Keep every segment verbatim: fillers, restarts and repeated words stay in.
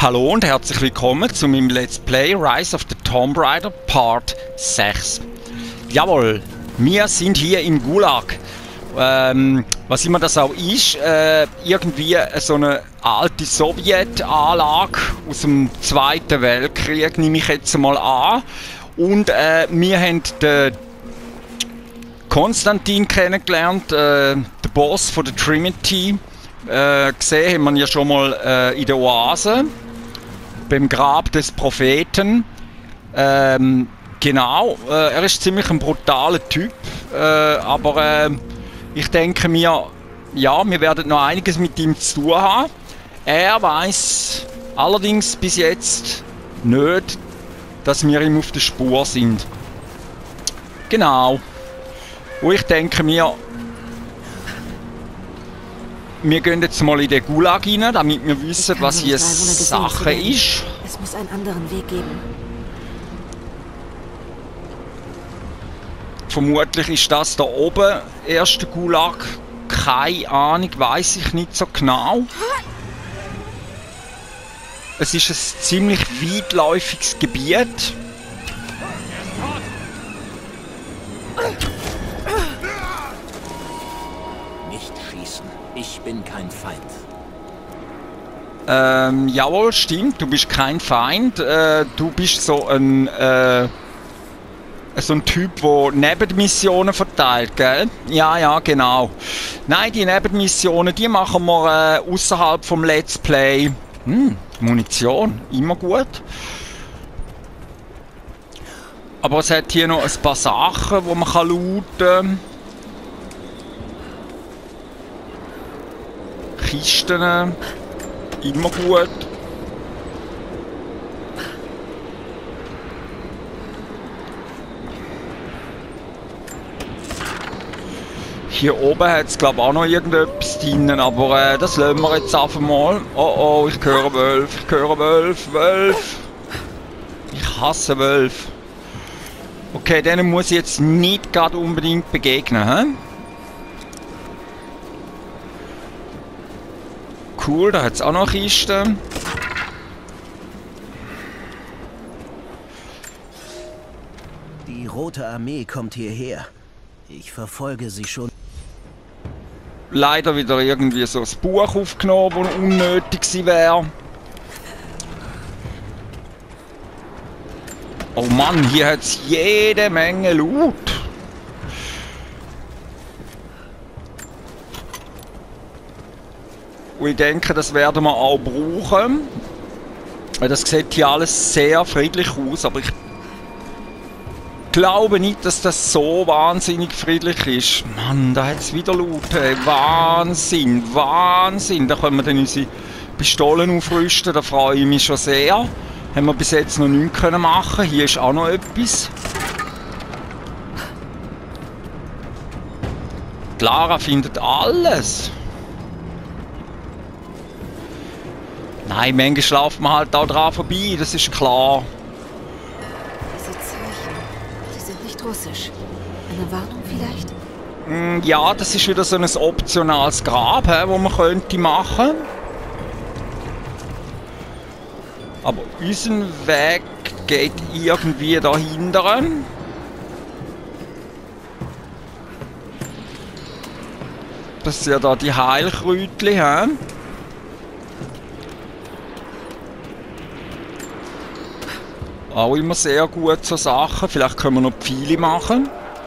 Hallo und herzlich willkommen zu meinem Let's Play Rise of the Tomb Raider Part sechs. Jawohl, wir sind hier im Gulag. Ähm, was immer das auch ist, äh, irgendwie so eine alte Sowjetanlage aus dem Zweiten Weltkrieg, nehme ich jetzt mal an. Und äh, wir haben den Konstantin kennengelernt, äh, den Boss von der Trinity. Äh, gesehen haben wir ihn ja schon mal äh, in der Oase, beim Grab des Propheten. Ähm, genau, äh, er ist ziemlich ein brutaler Typ, äh, aber äh, ich denke mir, ja, wir werden noch einiges mit ihm zu tun haben. Er weiß allerdings bis jetzt nicht, dass wir ihm auf der Spur sind. Genau. Und ich denke mir, wir gehen jetzt mal in den Gulag rein, damit wir wissen, was hier Sache ist. Es muss einen anderen Weg geben. Vermutlich ist das da oben erste Gulag. Keine Ahnung, weiß ich nicht so genau. Es ist ein ziemlich weitläufiges Gebiet. Nicht schießen. Ich bin kein Feind. Ähm, jawohl, stimmt. Du bist kein Feind. Äh, du bist so ein, äh, so ein Typ, der Nebenmissionen verteilt, gell? Ja, ja, genau. Nein, die Nebenmissionen, die machen wir äh, außerhalb vom Let's Play. Hm, Munition, immer gut. Aber es hat hier noch ein paar Sachen, die man kann looten kann. Kisten, immer gut. Hier oben hat es glaube ich auch noch irgendetwas drin, aber äh, das lassen wir jetzt einfach mal. Oh oh, ich höre Wölfe, ich höre Wölfe, Wölfe. Ich hasse Wölfe. Okay, denen muss ich jetzt nicht gerade unbedingt begegnen, hä? Cool, da hat es auch noch Kisten. Die Rote Armee kommt hierher. Ich verfolge sie schon. Leider wieder irgendwie so ein Buch aufgenommen, das unnötig gewesen wäre. Oh Mann, hier hat es jede Menge Loot. Und ich denke, das werden wir auch brauchen. Das sieht hier alles sehr friedlich aus, aber ich glaube nicht, dass das so wahnsinnig friedlich ist. Mann, da hat es wieder Loot. Hey. Wahnsinn, Wahnsinn. Da können wir dann unsere Pistolen aufrüsten, da freue ich mich schon sehr. Haben wir bis jetzt noch nichts können machen. Hier ist auch noch etwas. Lara findet alles. Nein, manchmal schlafen wir halt auch dran vorbei, das ist klar. Diese Zeichen, die sind nicht russisch. Eine Warnung vielleicht? Mm, ja, das ist wieder so ein optionales Grab, he, wo man könnte machen. Aber unser Weg geht irgendwie dahinter. Das sind ja da die Heilkräutchen, he? Auch immer sehr gut so Sachen. Vielleicht können wir noch Pfeile machen.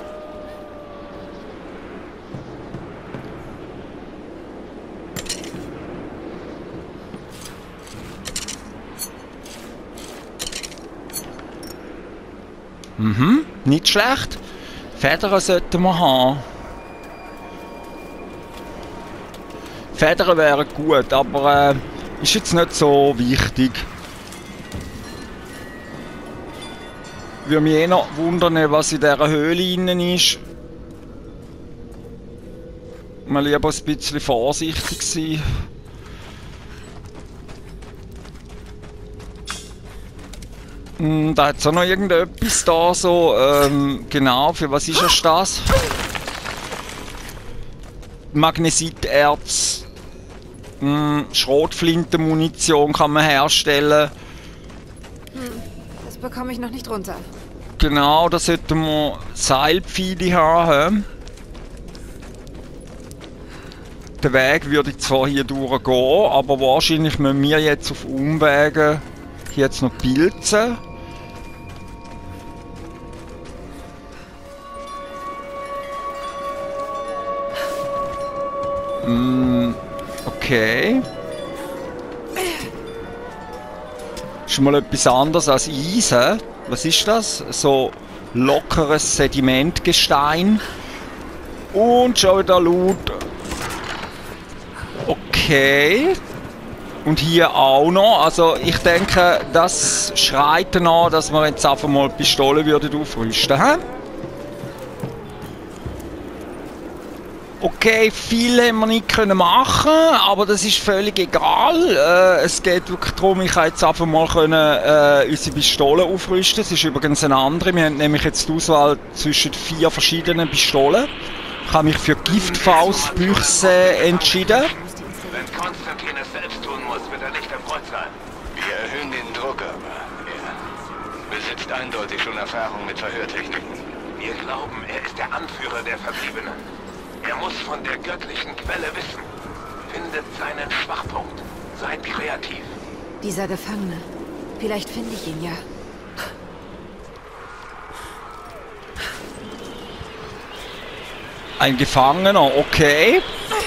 Mhm, nicht schlecht. Federn sollten wir haben. Federn wären gut, aber äh, ist jetzt nicht so wichtig. Ich würde mich eh noch wundern, was in dieser Höhle innen ist. Mal lieber ein bisschen vorsichtig sein. Hm, da hat es auch noch irgendetwas da so. Ähm, genau, für was ist es das? Magnesiterz. Hm, Schrotflintenmunition kann man herstellen. Hm, das bekomme ich noch nicht runter. Genau, da sollten wir Seilpfeile haben. Der Weg würde zwar hier durchgehen, aber wahrscheinlich müssen wir jetzt auf Umwegen hier jetzt noch pilzen. Mm, okay. Ist mal etwas anderes als Eisen. Was ist das? So lockeres Sedimentgestein. Und schon wieder laut. Okay. Und hier auch noch. Also ich denke, das schreit danach, dass wir jetzt einfach mal die Pistole würden aufrüsten. He? Okay, viel haben wir nicht können machen, aber das ist völlig egal. Äh, es geht wirklich darum, ich kann jetzt einfach mal können, äh, unsere Pistole aufrüsten. Es ist übrigens eine andere. Wir haben nämlich jetzt die Auswahl zwischen vier verschiedenen Pistolen. Ich habe mich für Giftfaustbüchse entschieden. Wenn Konstantin es selbst tun muss, wird er nicht erfreut sein. Wir erhöhen den Druck, aber er besitzt eindeutig schon Erfahrung mit Verhörtechniken. Wir glauben, er ist der Anführer der Verbliebenen. Er muss von der göttlichen Quelle wissen. Findet seinen Schwachpunkt. Seid kreativ. Dieser Gefangene. Vielleicht finde ich ihn ja. Ein Gefangener, okay.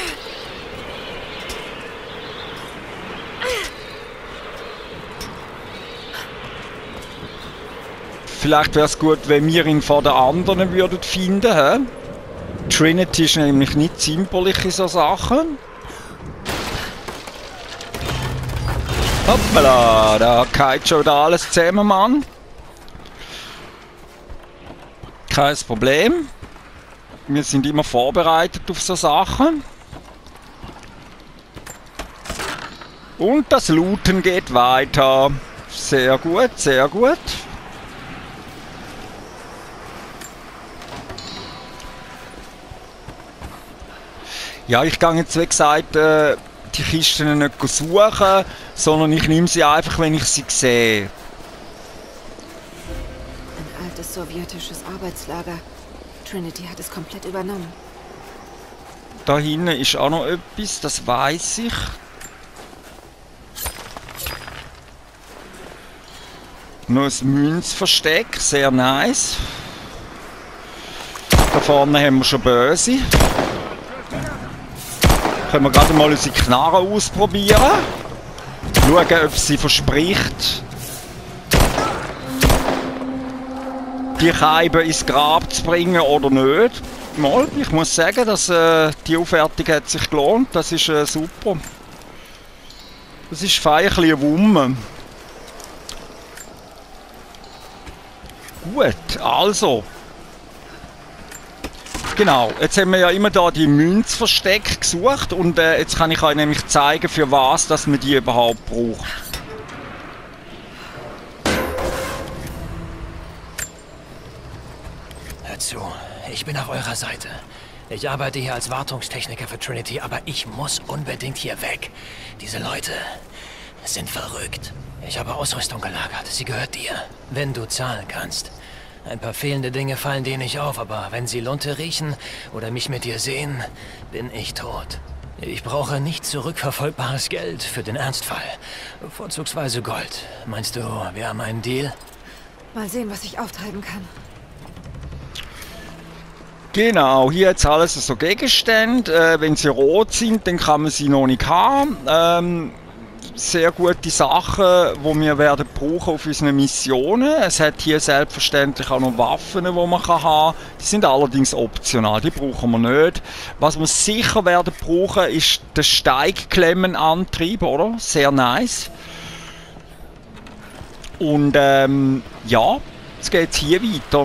Vielleicht wäre es gut, wenn wir ihn vor den anderen würden finden, hä? Trinity ist nämlich nicht zimperlich in so Sachen. Hoppala, da geht schon wieder alles zusammen, Mann. Kein Problem. Wir sind immer vorbereitet auf so Sachen. Und das Looten geht weiter. Sehr gut, sehr gut. Ja, ich gehe jetzt, wie gesagt, äh, die Kisten nicht suchen, sondern ich nehme sie einfach, wenn ich sie sehe. Ein altes sowjetisches Arbeitslager. Trinity hat es komplett übernommen. Da hinten ist auch noch etwas, das weiß ich. Noch ein Münzversteck, sehr nice. Da vorne haben wir schon Böse. Können wir gerade mal unsere Knarre ausprobieren. Schauen, ob sie verspricht, die Scheibe ins Grab zu bringen oder nicht. Mal, ich muss sagen, dass äh, die Aufwertung hat sich gelohnt. Das ist äh, super. Das ist fein ein bisschen Wumme. Gut, also. Genau, jetzt haben wir ja immer da die Münzverstecke gesucht und äh, jetzt kann ich euch nämlich zeigen, für was dass man die überhaupt braucht. Hört zu, ich bin auf eurer Seite. Ich arbeite hier als Wartungstechniker für Trinity, aber ich muss unbedingt hier weg. Diese Leute sind verrückt. Ich habe Ausrüstung gelagert, sie gehört dir. Wenn du zahlen kannst. Ein paar fehlende Dinge fallen dir nicht auf, aber wenn sie Lunte riechen oder mich mit dir sehen, bin ich tot. Ich brauche nicht zurückverfolgbares Geld für den Ernstfall. Vorzugsweise Gold. Meinst du, wir haben einen Deal? Mal sehen, was ich auftreiben kann. Genau, hier jetzt alles so Gegenstände. Äh, wenn sie rot sind, dann kann man sie noch nicht haben. Ähm, sehr gute Sachen, die wir werden brauchen auf unseren Missionen. Es hat hier selbstverständlich auch noch Waffen, die man haben kann. Die sind allerdings optional, die brauchen wir nicht. Was wir sicher werden brauchen, ist der Steigklemmenantrieb, oder? Sehr nice. Und ähm, ja, jetzt geht es hier weiter.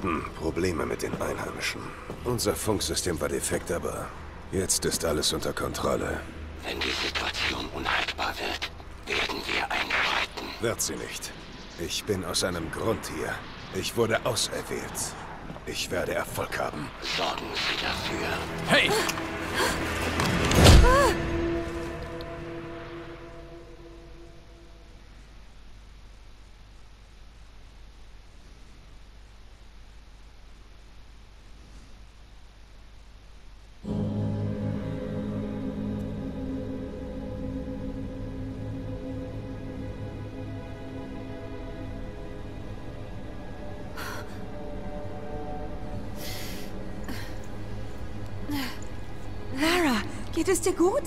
Hm, Probleme mit den Einheimischen. Unser Funksystem war defekt, aber jetzt ist alles unter Kontrolle. Wenn die Situation unhaltbar wird, werden wir einschreiten. Wird sie nicht. Ich bin aus einem Grund hier. Ich wurde auserwählt. Ich werde Erfolg haben. Sorgen Sie dafür. Hey! Lara, geht es dir gut?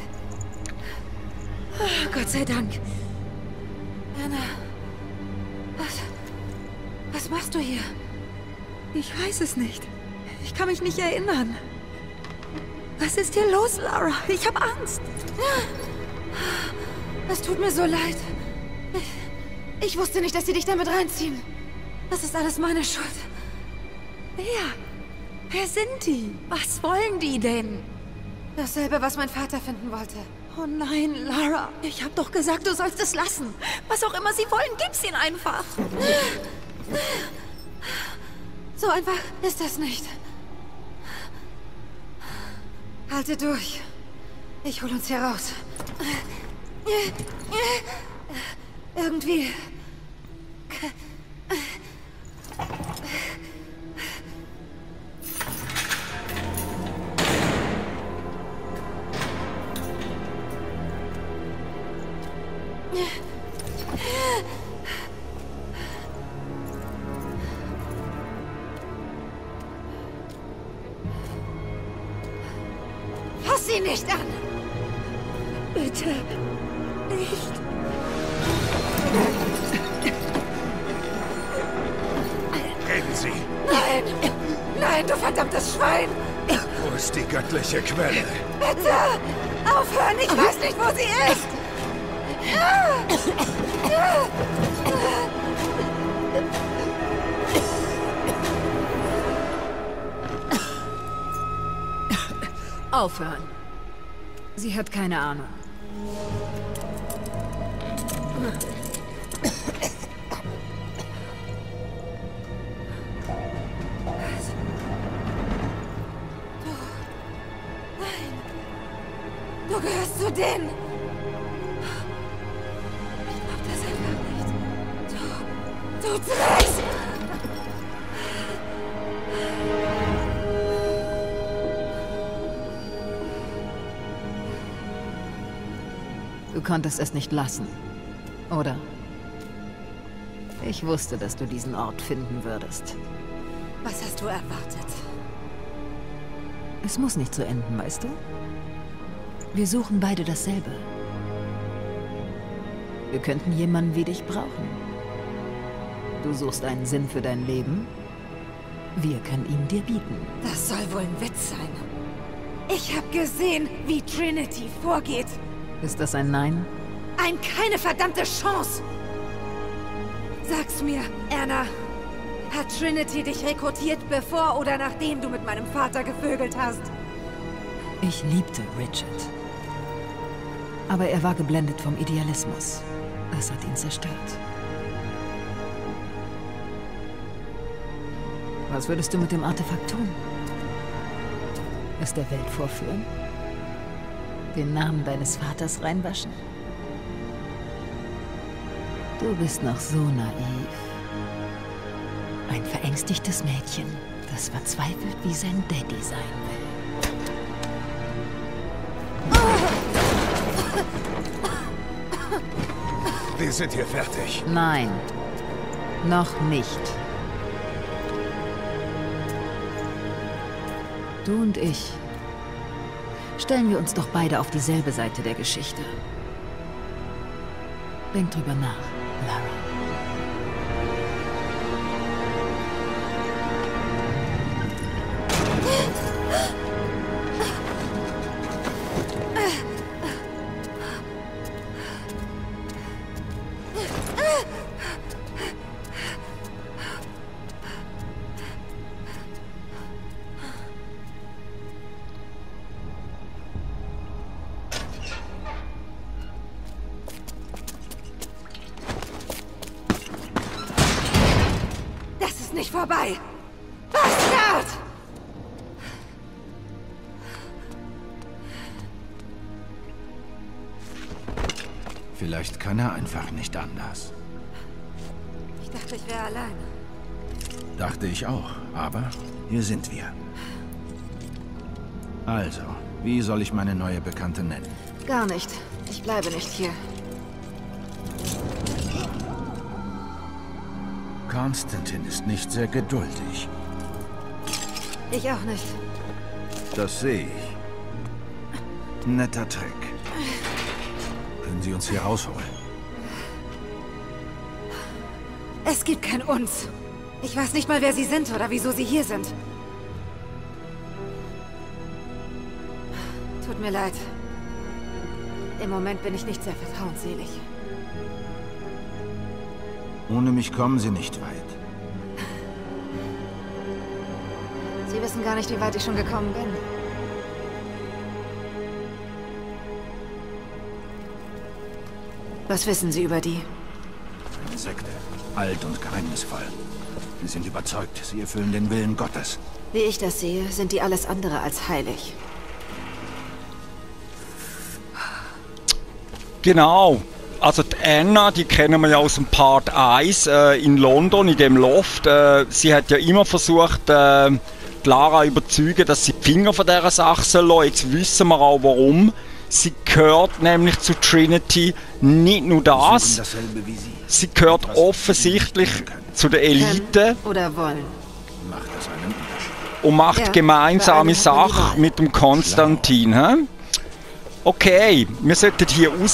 Oh, Gott sei Dank. Anna, was, was machst du hier? Ich weiß es nicht. Ich kann mich nicht erinnern. Was ist hier los, Lara? Ich habe Angst. Es tut mir so leid. Ich, ich wusste nicht, dass sie dich damit reinziehen. Das ist alles meine Schuld. Wer? Wer sind die? Was wollen die denn? Dasselbe, was mein Vater finden wollte. Oh nein, Lara. Ich hab doch gesagt, du sollst es lassen. Was auch immer sie wollen, gib's ihnen einfach. So einfach ist das nicht. Halte durch. Ich hol uns hier raus. Irgendwie... Fass sie nicht an! Bitte nicht. Reden Sie! Nein! Nein, du verdammtes Schwein! Wo ist die göttliche Quelle? Bitte! Aufhören! Ich weiß nicht, wo sie ist! Aufhören. Sie hat keine Ahnung. Du gehörst zu denen. Ich glaub das einfach nicht. Du... Du trägst... Du konntest es nicht lassen, oder? Ich wusste, dass du diesen Ort finden würdest. Was hast du erwartet? Es muss nicht so enden, weißt du? Wir suchen beide dasselbe. Wir könnten jemanden wie dich brauchen. Du suchst einen Sinn für dein Leben. Wir können ihn dir bieten. Das soll wohl ein Witz sein. Ich habe gesehen, wie Trinity vorgeht. Ist das ein Nein? Ein keine verdammte Chance! Sag's mir, Anna. Hat Trinity dich rekrutiert, bevor oder nachdem du mit meinem Vater gevögelt hast? Ich liebte Richard. Aber er war geblendet vom Idealismus. Das hat ihn zerstört. Was würdest du mit dem Artefakt tun? Es der Welt vorführen? Den Namen deines Vaters reinwaschen? Du bist noch so naiv. Ein verängstigtes Mädchen, das verzweifelt wie sein Daddy sein will. Wir sind hier fertig. Nein, noch nicht. Du und ich. Stellen wir uns doch beide auf dieselbe Seite der Geschichte. Denk drüber nach, Lara. vorbei! Bastard! Vielleicht kann er einfach nicht anders. Ich dachte, ich wäre allein. Dachte ich auch, aber hier sind wir. Also, wie soll ich meine neue Bekannte nennen? Gar nicht. Ich bleibe nicht hier. Konstantin ist nicht sehr geduldig. Ich auch nicht. Das sehe ich. Netter Trick. Können Sie uns hier rausholen? Es gibt kein Uns. Ich weiß nicht mal, wer Sie sind oder wieso Sie hier sind. Tut mir leid. Im Moment bin ich nicht sehr vertrauensselig. Ohne mich kommen Sie nicht weit. Sie wissen gar nicht, wie weit ich schon gekommen bin. Was wissen Sie über die? Eine Sekte. Alt und geheimnisvoll. Sie sind überzeugt, sie erfüllen den Willen Gottes. Wie ich das sehe, sind die alles andere als heilig. Genau. Also die Anna, die kennen wir ja aus dem Part eins äh, in London, in dem Loft. Äh, sie hat ja immer versucht, äh, Lara überzeugen, dass sie die Finger von dieser Sache soll. Jetzt wissen wir auch warum. Sie gehört nämlich zu Trinity. Nicht nur das, Dasselbe wie Sie. sie gehört offensichtlich zu der Elite Oder wollen. Macht das einen Unterschied? und macht Ja, gemeinsame bei einem hat man die Sache Wahl. mit dem Konstantin. Hä? Okay, wir sollten hier raus.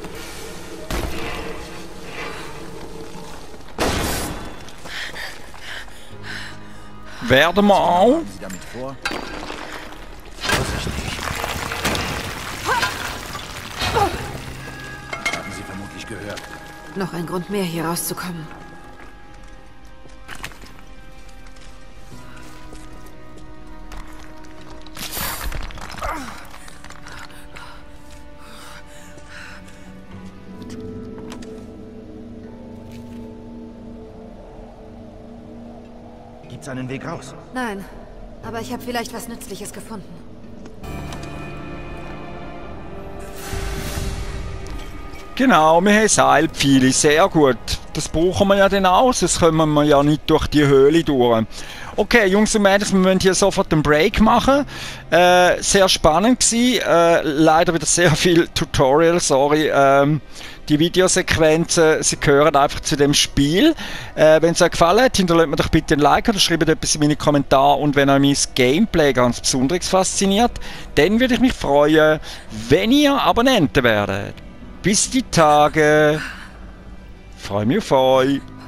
Werden wir auch. Haben Sie damit vor? Vorsichtig. Das haben Sie vermutlich gehört. Noch ein Grund mehr, hier rauszukommen. Gibt's einen Weg raus? Nein, aber ich habe vielleicht was Nützliches gefunden. Genau, wir haben Seilpfeile, sehr gut. Das brauchen wir ja dann auch, sonst kommen wir ja nicht durch die Höhle durch. Okay, Jungs und Mädels, wir müssen hier sofort einen Break machen. Äh, sehr spannend gewesen. Äh, leider wieder sehr viel Tutorial, sorry. Ähm, die Videosequenzen, sie gehören einfach zu dem Spiel. Äh, wenn es euch gefallen hat, hinterlasst mir doch bitte ein Like oder schreibt etwas in meine Kommentare. Und wenn euch mein Gameplay ganz besonders fasziniert, dann würde ich mich freuen, wenn ihr Abonnenten werdet. Bis die Tage. Freue mich auf euch.